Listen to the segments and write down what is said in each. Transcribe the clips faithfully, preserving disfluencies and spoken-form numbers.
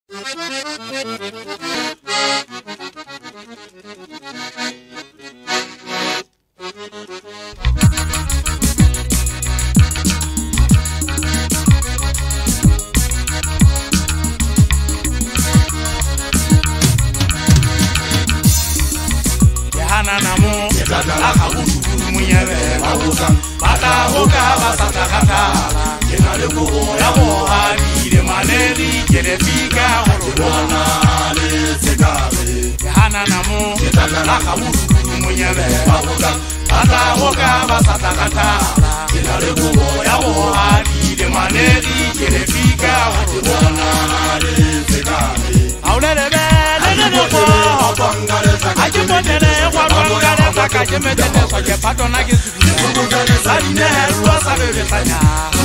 Namo akabudu munyebe bata hoka basata kata kenale ko ya mo ali le maneli kelefika horona le sekare hana namo akabudu munyebe bata hoka basata kata kenale ko ya mo ali le maneli kelefika horona le sekare aulele bele ko aje modele kwa bangare saka je medele so je patona ke su sarine ro sabe betanya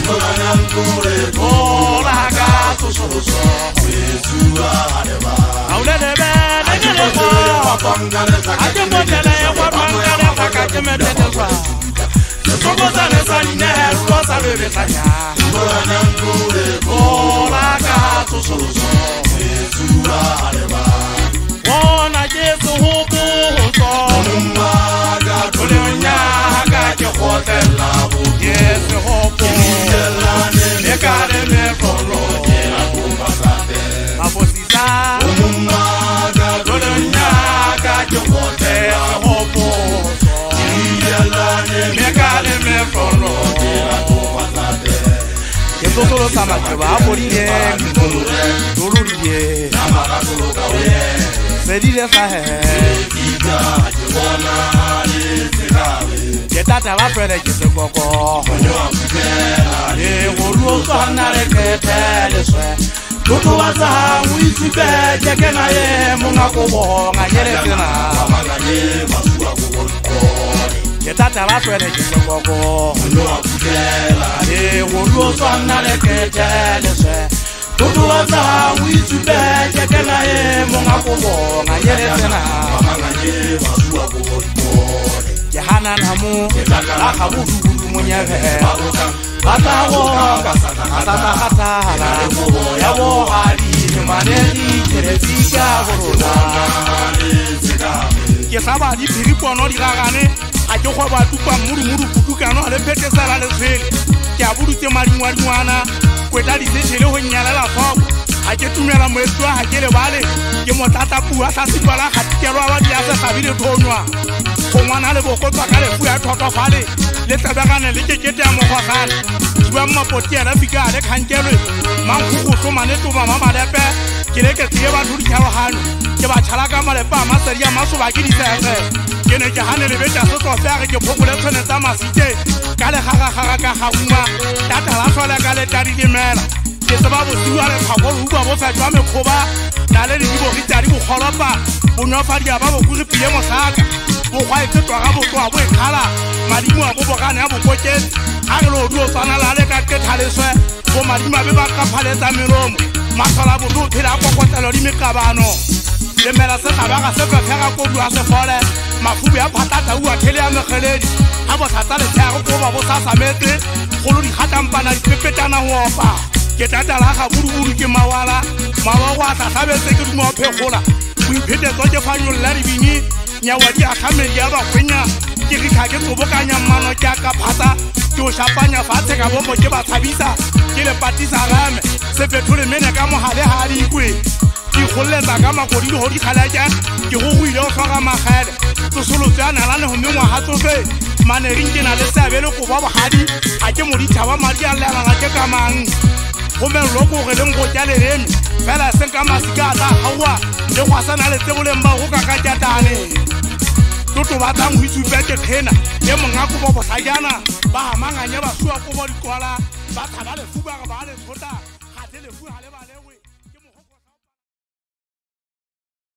o la ga so so so yesu areba aulele bele ko aje modele kwa bangare saka je medele so Sogo zane sarine ro sabe betanya o la ga so so so yesu areba Ona Jesu hubu so Maga Tulinya Haga Jehote Labu Jesu hubu Nekare me kolo Jena kumbasate Mabosisa Maga Tulinya Haga Jehote hubu Nekare me kolo Jena kumbasate Jesu solo sama Jeba Aboriye Dolurie Namaka solo kawe Sedile sahe Ika jona le sekale Jetata va pere jese koko Konyo akutela Le wolu sana le ketele swe Tutu waza uisibe Jekena ye munga kubo Nga nyere sina Wamanga ye masuwa kubo Jetata va pere jese koko Konyo akutela Le wolu sana le ketele swe Tutu waza uisibe Jekena ye munga kubo Nga nyere sina Wamanga ye masuwa kubo Jehana namu akabudu munyebe bata wo kata kata la yawo ali maneli kerefika horona ke saba di piripono di gagane a jo go ba tupa muru muru putukano ale pete sala le sele ke abudu te mari ngwana kweta di sele ho nyala la fo a ke tumela moetwa ha ke le bale ke motata bua sa sibala ga tkerwa ba dia sa sabile tonwa Komana le boko twa ka le fu ya thotofale le tabagane le kekete ya mogwagana bua mmapoti ya fika le khankelwe mangkhugo tsomane toba mama lepe ke le ke tie ba thudi khalohano ke ba tshala ka malepa maseri ya masoba ke disese ke ne ke hane le betsa so so fere ke phokole tsone tsa masite ka le gaga gaga ka gauma tata la sola ka le tadi dimela ke tsaba bo siwa le phakolo bua bo sa tswa mekhoba na le dibo ke tadi bo kholopa bo nofadi ya ba bo kuri pie mosaka Bo kwa ite twa ga bo twa bo ekhala madimo a bo bogane a bo koketse a re lo duo tsana la le ka kethaleswe bo madimo be ba ka phaletsa meromo masola bo do phela kokotelo di mekabano le mela se ga ba ga se ka fega ko bua se fole mafubi a phatata u a thele ya megeledi a bo tsatsa le tsaya go ba bo sa sametse go lo di khatampana di pepetana ho opa ke tata la ga burubudu ke mawala mawa wa sa sabetse ke mo phegola o iphete tso ke fanyo la di bini nyawa di akhamedi ya ba kwenya ke re ka ke tsobokanya mano ke ka phata ke o shapanya fatshe ka bombo ke ba tshabisa ke le patisa game se fethole mene ka mohale ha di ikwe ke golletsa ka makodi le hodi khalaja ke go go ile o tshwara magale to solo tsana la ne ho mengwa ha tsofe mane rinke na le sabele go ba bohadi a ke modi thaba madi a lela la ke ka mang go me loko ge le ngo tjale remi fela se ka masika ta hawa le go sana le tseboleng ba go ka ka tjatane Toto batang ho itsupetse khena e monga go bo botlajana ba hamanganya ba suwa go bo dikwala ba thaba le fuba ga ba le thota ga le fu ha le ba le